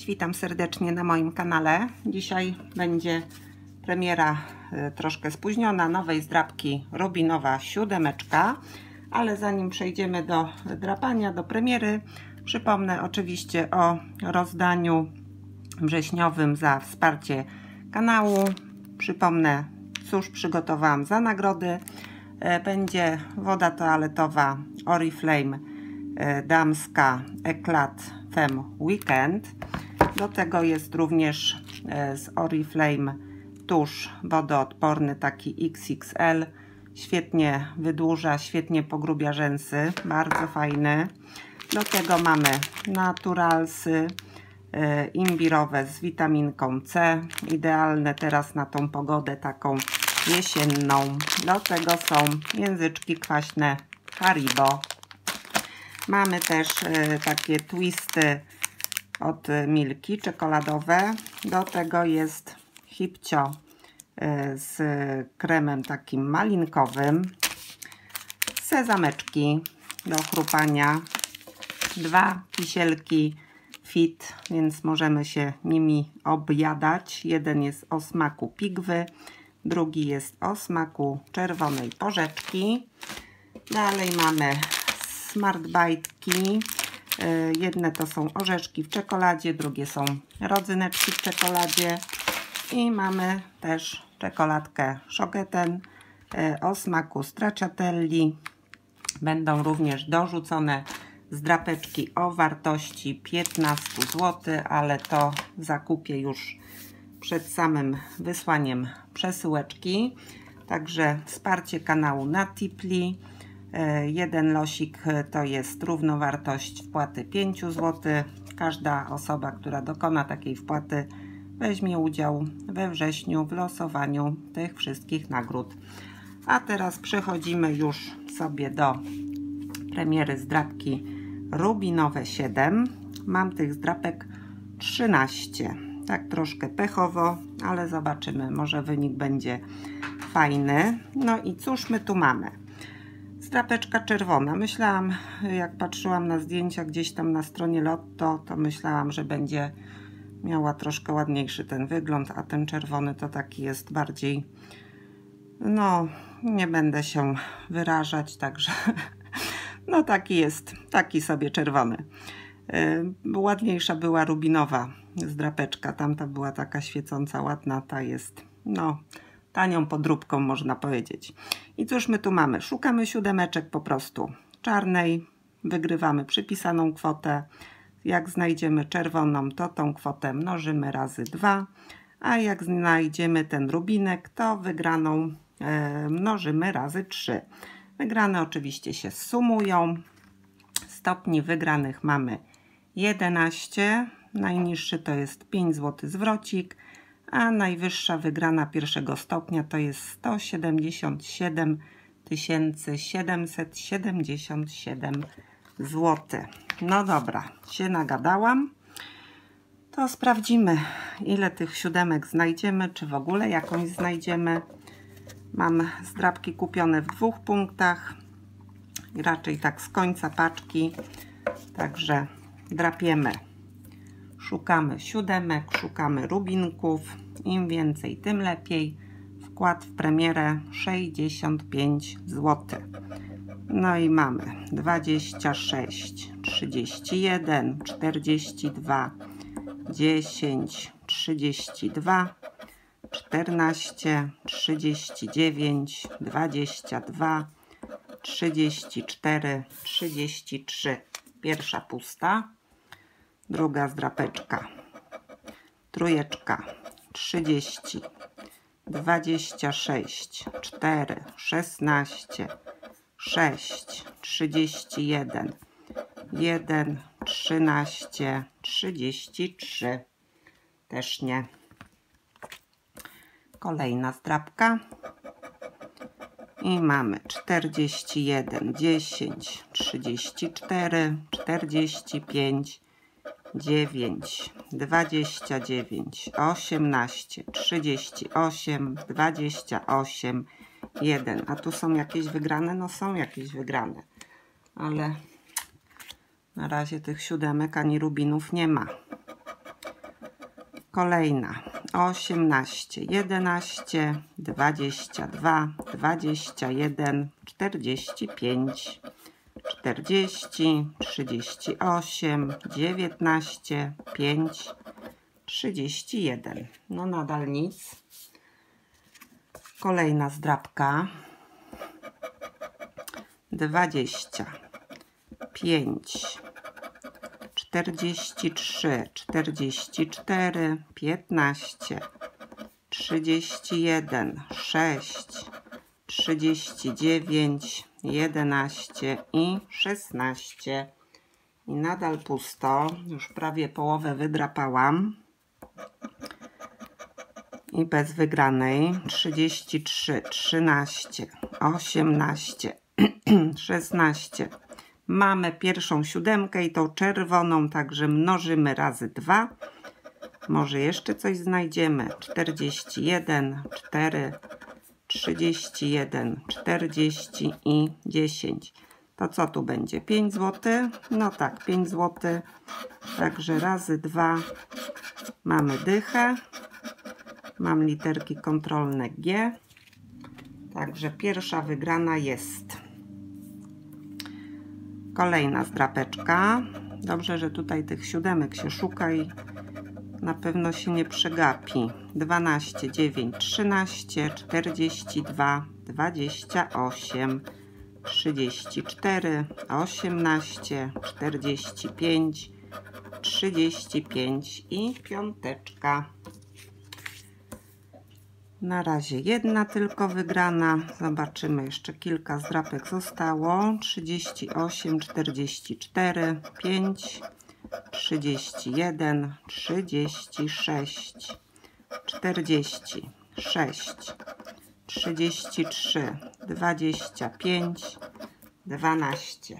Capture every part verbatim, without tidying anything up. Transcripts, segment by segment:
witam serdecznie na moim kanale. Dzisiaj będzie premiera y, troszkę spóźniona nowej zdrapki Rubinowa siódemeczka, ale zanim przejdziemy do drapania, do premiery, przypomnę oczywiście o rozdaniu wrześniowym za wsparcie kanału. Przypomnę, cóż przygotowałam za nagrody. Y, będzie woda toaletowa Oriflame y, damska Eclat Femme Weekend. Do tego jest również z Oriflame tusz wodoodporny, taki X X L. Świetnie wydłuża, świetnie pogrubia rzęsy, bardzo fajny. Do tego mamy naturalsy imbirowe z witaminką C, idealne teraz na tą pogodę taką jesienną. Do tego są języczki kwaśne Haribo. Mamy też takie twisty od Milki, czekoladowe. Do tego jest Hipcio z kremem takim malinkowym. Sezameczki do chrupania. Dwa kisielki Fit, więc możemy się nimi objadać. Jeden jest o smaku pigwy, drugi jest o smaku czerwonej porzeczki. Dalej mamy Smart Bite'ki. Jedne to są orzeszki w czekoladzie, drugie są rodzyneczki w czekoladzie. I mamy też czekoladkę Schoketen o smaku stracciatelli. Będą również dorzucone zdrapeczki o wartości piętnaście złotych, ale to zakupię już przed samym wysłaniem przesyłeczki. Także wsparcie kanału na Tipli. Jeden losik to jest równowartość wpłaty pięć złotych. Każda osoba, która dokona takiej wpłaty, weźmie udział we wrześniu w losowaniu tych wszystkich nagród. A teraz przechodzimy już sobie do premiery zdrapki Rubinowe siedem. Mam tych zdrapek trzynaście. Tak troszkę pechowo, ale zobaczymy, może wynik będzie fajny. No i cóż my tu mamy? Zdrapeczka czerwona. Myślałam, jak patrzyłam na zdjęcia gdzieś tam na stronie Lotto, to myślałam, że będzie miała troszkę ładniejszy ten wygląd, a ten czerwony to taki jest bardziej, no nie będę się wyrażać, także no taki jest, taki sobie czerwony. Yy, ładniejsza była rubinowa zdrapeczka, tamta była taka świecąca, ładna, ta jest no tanią podróbką, można powiedzieć. I cóż my tu mamy? Szukamy siódemeczek po prostu czarnej, wygrywamy przypisaną kwotę. Jak znajdziemy czerwoną, to tą kwotę mnożymy razy dwa, a jak znajdziemy ten rubinek, to wygraną e, mnożymy razy trzy. Wygrane oczywiście się sumują. Stopni wygranych mamy jedenaście, najniższy to jest pięć złotych zwrocik, a najwyższa wygrana pierwszego stopnia to jest sto siedemdziesiąt siedem tysięcy siedemset siedemdziesiąt siedem złotych. No dobra, się nagadałam. To sprawdzimy, ile tych siódemek znajdziemy, czy w ogóle jakąś znajdziemy. Mam zdrapki kupione w dwóch punktach, raczej tak z końca paczki, także drapiemy. Szukamy siódemek, szukamy rubinków. Im więcej, tym lepiej. Wkład w premierę sześćdziesiąt pięć złotych. No i mamy dwadzieścia sześć, trzydzieści jeden, czterdzieści dwa, dziesięć, trzydzieści dwa, czternaście, trzydzieści dziewięć, dwadzieścia dwa, trzydzieści cztery, trzydzieści trzy. Pierwsza pusta. Druga zdrapeczka. Trójeczka. trzydzieści, dwadzieścia sześć, cztery, szesnaście, sześć, trzydzieści jeden, jeden, trzynaście, trzydzieści trzy. Też nie. Kolejna zdrapka. I mamy czterdzieści jeden, dziesięć, trzydzieści cztery, czterdzieści pięć, dziewięć, dwadzieścia dziewięć, osiemnaście, trzydzieści osiem, dwadzieścia osiem, jeden. A tu są jakieś wygrane? No są jakieś wygrane, ale na razie tych siódemek ani rubinów nie ma. Kolejna osiemnaście, jedenaście, dwadzieścia dwa, dwadzieścia jeden, czterdzieści pięć, czterdzieści, trzydzieści osiem, dziewiętnaście, pięć, trzydzieści jeden. No nadal nic. Kolejna zdrabka. dwadzieścia pięć, czterdzieści trzy, czterdzieści cztery, piętnaście, trzydzieści jeden, sześć, trzydzieści dziewięć, jedenaście i szesnaście. I nadal pusto. Już prawie połowę wydrapałam. I bez wygranej. trzydzieści trzy, trzynaście, osiemnaście, szesnaście. Mamy pierwszą siódemkę i tą czerwoną, także mnożymy razy dwa. Może jeszcze coś znajdziemy. czterdzieści jeden, cztery, trzydzieści jeden, czterdzieści i dziesięć. To co tu będzie? pięć złotych? No tak, pięć złotych. Także razy dwa mamy dychę. Mam literki kontrolne G. Także pierwsza wygrana jest. Kolejna zdrapeczka. Dobrze, że tutaj tych siódemek się szuka i na pewno się nie przegapi. dwanaście, dziewięć, trzynaście, czterdzieści dwa, dwadzieścia osiem, trzydzieści cztery, osiemnaście, czterdzieści pięć, trzydzieści pięć i piąteczka. Na razie jedna tylko wygrana. Zobaczymy, jeszcze kilka zdrapek zostało. trzydzieści osiem, czterdzieści cztery, pięć, trzydzieści jeden, trzydzieści sześć, czterdzieści sześć, trzydzieści trzy, dwadzieścia pięć, dwanaście.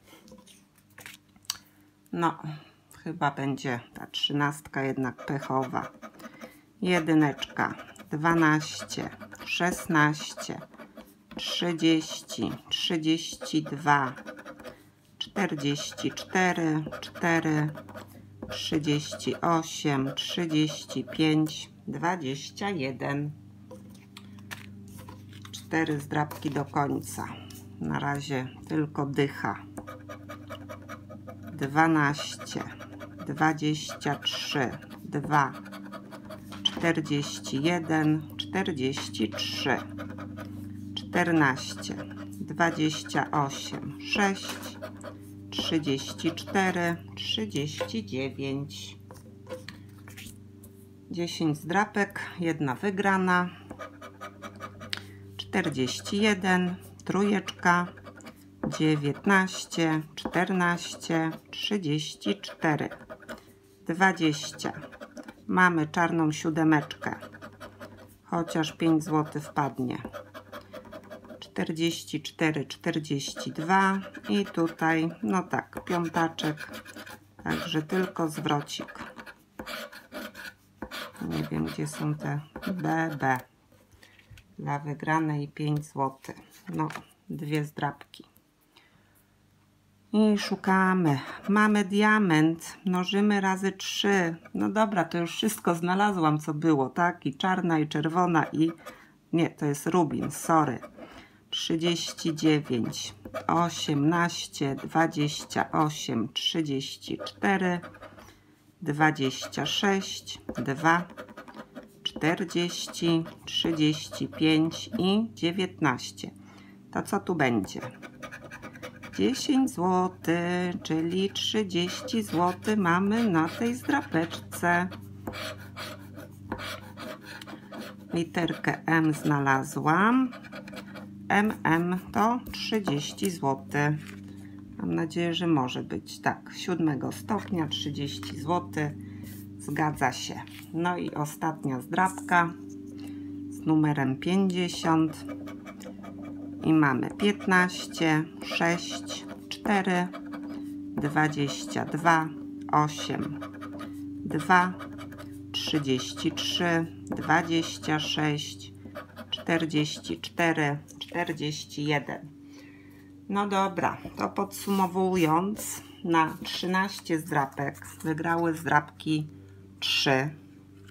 No, chyba będzie ta trzynastka jednak pechowa. Jedyneczka. dwanaście, szesnaście, trzydzieści, trzydzieści dwa, czterdzieści cztery, cztery, trzydzieści osiem, trzydzieści pięć, dwadzieścia jeden. cztery zdrabki do końca. Na razie tylko dycha. dwanaście, dwadzieścia trzy, dwa, czterdzieści jeden, czterdzieści trzy, czternaście, dwadzieścia osiem, sześć, trzydzieści cztery, trzydzieści dziewięć. dziesięć zdrapek, jedna wygrana. czterdzieści jeden, trójeczka, dziewiętnaście, czternaście, trzydzieści cztery, dwadzieścia. Mamy czarną siódemeczkę, chociaż pięć złotych wpadnie. czterdzieści cztery, czterdzieści dwa i tutaj, no tak, piątaczek, także tylko zwrocik. Nie wiem, gdzie są te B B. Dla wygranej pięć złotych. No, dwie zdrabki. I szukamy. Mamy diament. Mnożymy razy trzy. No dobra, to już wszystko znalazłam, co było, tak? I czarna, i czerwona, i... Nie, to jest rubin, sorry. trzydzieści dziewięć, osiemnaście, dwadzieścia osiem, trzydzieści cztery, dwadzieścia sześć, dwa, czterdzieści, trzydzieści pięć i dziewiętnaście. To co tu będzie? dziesięć złotych, czyli trzydzieści złotych mamy na tej zdrapeczce. Literkę M znalazłam. M M to trzydzieści złotych. Mam nadzieję, że może być. Tak, siódmego stopnia, trzydzieści złotych. Zgadza się. No i ostatnia zdrabka z numerem pięćdziesiąt. I mamy piętnaście, sześć, cztery, dwadzieścia dwa, osiem, dwa, trzydzieści trzy, dwadzieścia sześć, czterdzieści cztery, czterdzieści jeden. No dobra, to podsumowując, na trzynaście zdrapek wygrały zdrapki trzy.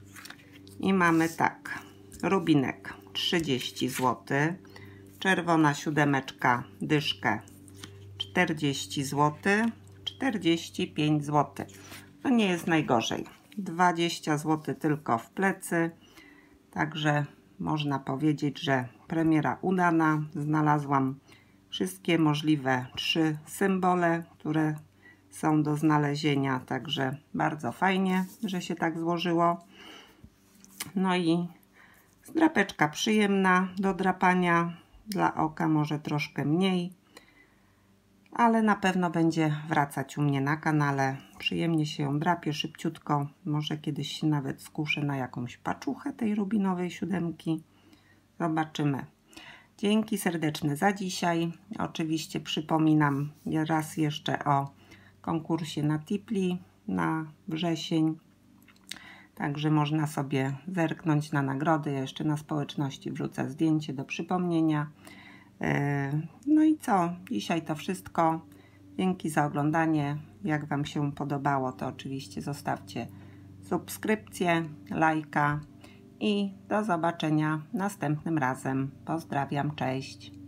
I mamy tak, rubinek trzydzieści złotych, czerwona siódemeczka dyszkę czterdzieści złotych, czterdzieści pięć złotych. To nie jest najgorzej. dwadzieścia złotych tylko w plecy. Także można powiedzieć, że premiera udana. Znalazłam wszystkie możliwe trzy symbole, które są do znalezienia. Także bardzo fajnie, że się tak złożyło. No i drapeczka przyjemna do drapania. Dla oka może troszkę mniej, ale na pewno będzie wracać u mnie na kanale. Przyjemnie się ją drapie, szybciutko. Może kiedyś się nawet skuszę na jakąś paczuchę tej rubinowej siódemki. Zobaczymy. Dzięki serdeczne za dzisiaj. Oczywiście przypominam raz jeszcze o konkursie na Tipli na wrzesień. Także można sobie zerknąć na nagrody. Ja jeszcze na społeczności wrzucę zdjęcie do przypomnienia. No i co? Dzisiaj to wszystko. Dzięki za oglądanie. Jak Wam się podobało, to oczywiście zostawcie subskrypcję, lajka i do zobaczenia następnym razem. Pozdrawiam, cześć.